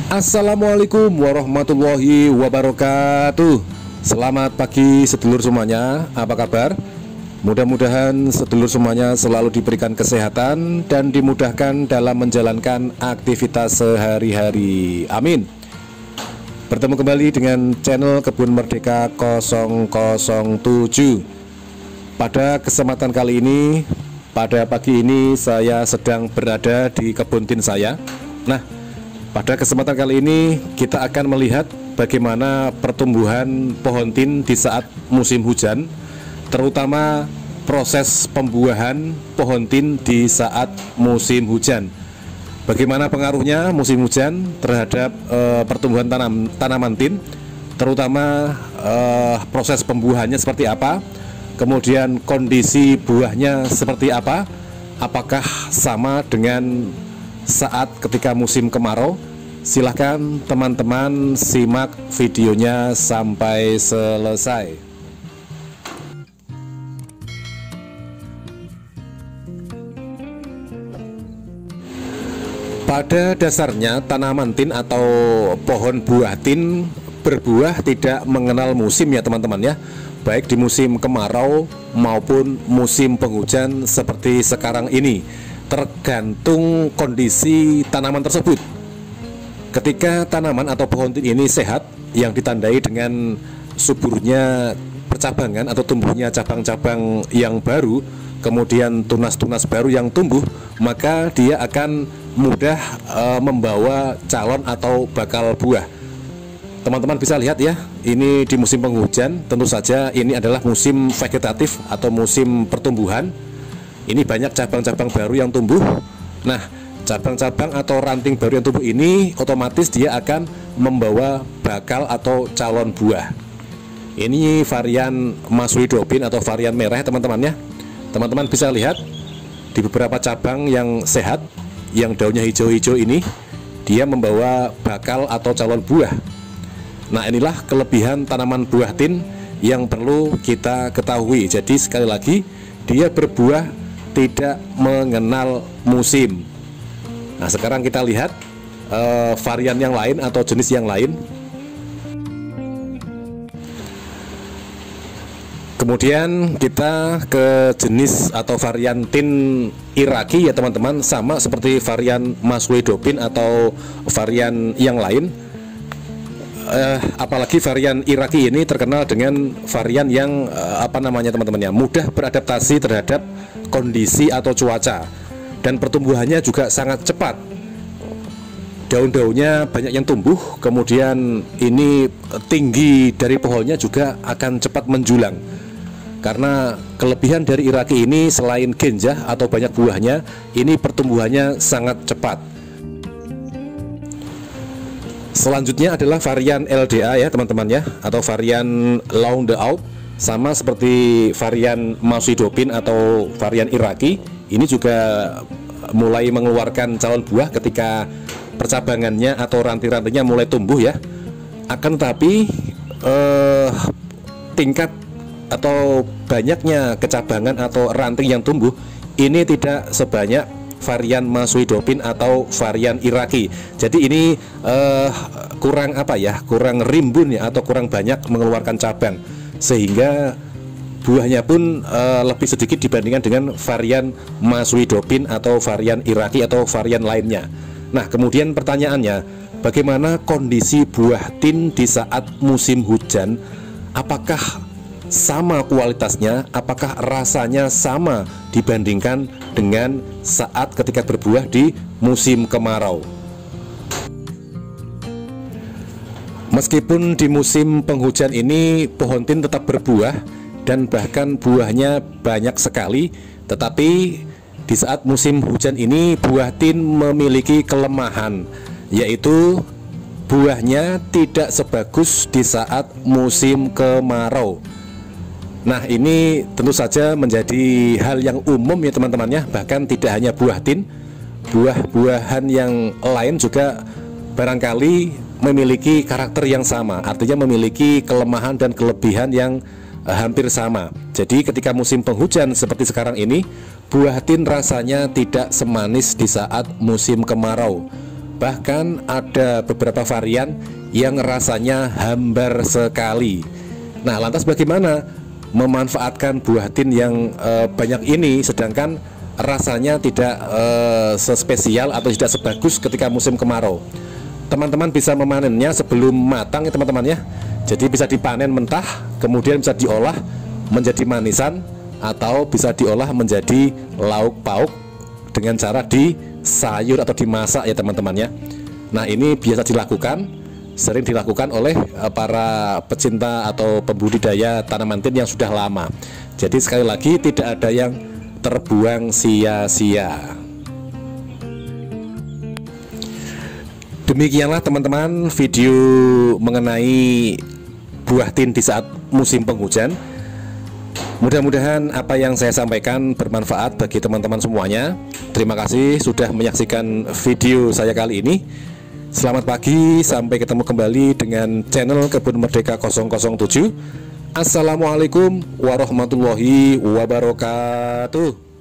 Assalamualaikum warahmatullahi wabarakatuh. Selamat pagi sedulur semuanya, apa kabar? Mudah-mudahan sedulur semuanya selalu diberikan kesehatan dan dimudahkan dalam menjalankan aktivitas sehari-hari. Amin. Bertemu kembali dengan channel Kebun Merdeka 007. Pada kesempatan kali ini, pada pagi ini saya sedang berada di kebun tin saya. Nah, pada kesempatan kali ini kita akan melihat bagaimana pertumbuhan pohon tin di saat musim hujan, terutama proses pembuahan pohon tin di saat musim hujan. Bagaimana pengaruhnya musim hujan terhadap pertumbuhan tanaman tin, terutama proses pembuahannya seperti apa, kemudian kondisi buahnya seperti apa, apakah sama dengan saat ketika musim kemarau? Silahkan teman-teman simak videonya sampai selesai. Pada dasarnya tanaman tin atau pohon buah tin berbuah tidak mengenal musim ya teman-teman ya, baik di musim kemarau maupun musim penghujan seperti sekarang ini, tergantung kondisi tanaman tersebut. Ketika tanaman atau pohon tin ini sehat, yang ditandai dengan suburnya percabangan atau tumbuhnya cabang-cabang yang baru, kemudian tunas-tunas baru yang tumbuh, maka dia akan mudah membawa calon atau bakal buah. Teman-teman bisa lihat ya, ini di musim penghujan, tentu saja ini adalah musim vegetatif atau musim pertumbuhan. Ini banyak cabang-cabang baru yang tumbuh. Nah, cabang-cabang atau ranting baru yang tumbuh ini otomatis dia akan membawa bakal atau calon buah. Ini varian Maswidopin atau varian merah teman-teman ya. Teman-teman bisa lihat di beberapa cabang yang sehat, yang daunnya hijau-hijau ini, dia membawa bakal atau calon buah. Nah, inilah kelebihan tanaman buah tin yang perlu kita ketahui. Jadi sekali lagi, dia berbuah tidak mengenal musim. Nah, sekarang kita lihat varian yang lain atau jenis yang lain. Kemudian kita ke jenis atau varian tin Iraki ya teman-teman, sama seperti varian Maswidopin atau varian yang lain. Apalagi varian Iraki ini terkenal dengan varian yang teman-teman ya, mudah beradaptasi terhadap kondisi atau cuaca, dan pertumbuhannya juga sangat cepat. Daun-daunnya banyak yang tumbuh, kemudian ini tinggi dari pohonnya juga akan cepat menjulang. Karena kelebihan dari Iraki ini selain genjah atau banyak buahnya, ini pertumbuhannya sangat cepat. Selanjutnya adalah varian LDA ya teman-teman ya, atau varian Long the Out, sama seperti varian Maswidopin atau varian Iraki. Ini juga mulai mengeluarkan calon buah ketika percabangannya atau ranting-rantingnya mulai tumbuh ya. Akan tetapi tingkat atau banyaknya kecabangan atau ranting yang tumbuh ini tidak sebanyak varian Maswidopin atau varian Iraki. Jadi ini kurang kurang rimbun ya, atau kurang banyak mengeluarkan cabang, sehingga buahnya pun lebih sedikit dibandingkan dengan varian Maswidopin atau varian Iraki atau varian lainnya. Nah, kemudian pertanyaannya, bagaimana kondisi buah tin di saat musim hujan? Apakah sama kualitasnya? Apakah rasanya sama dibandingkan dengan saat ketika berbuah di musim kemarau? Meskipun di musim penghujan ini pohon tin tetap berbuah dan bahkan buahnya banyak sekali, tetapi di saat musim hujan ini buah tin memiliki kelemahan, yaitu buahnya tidak sebagus di saat musim kemarau. Nah, ini tentu saja menjadi hal yang umum ya teman-teman ya. Bahkan tidak hanya buah tin, buah-buahan yang lain juga barangkali memiliki karakter yang sama, artinya memiliki kelemahan dan kelebihan yang hampir sama. Jadi ketika musim penghujan seperti sekarang ini, buah tin rasanya tidak semanis di saat musim kemarau. Bahkan ada beberapa varian yang rasanya hambar sekali. Nah, lantas bagaimana memanfaatkan buah tin yang banyak ini sedangkan rasanya tidak sespesial atau tidak sebagus ketika musim kemarau? Teman-teman bisa memanennya sebelum matang ya teman-teman ya. Jadi bisa dipanen mentah, kemudian bisa diolah menjadi manisan atau bisa diolah menjadi lauk pauk dengan cara disayur atau dimasak ya teman-teman ya. Nah, ini biasa dilakukan, sering dilakukan oleh para pecinta atau pembudidaya tanaman tin yang sudah lama. Jadi sekali lagi tidak ada yang terbuang sia-sia. Demikianlah teman-teman video mengenai buah tin di saat musim penghujan. Mudah-mudahan apa yang saya sampaikan bermanfaat bagi teman-teman semuanya. Terima kasih sudah menyaksikan video saya kali ini. Selamat pagi, sampai ketemu kembali dengan channel Kebun Merdeka 007. Assalamualaikum warahmatullahi wabarakatuh.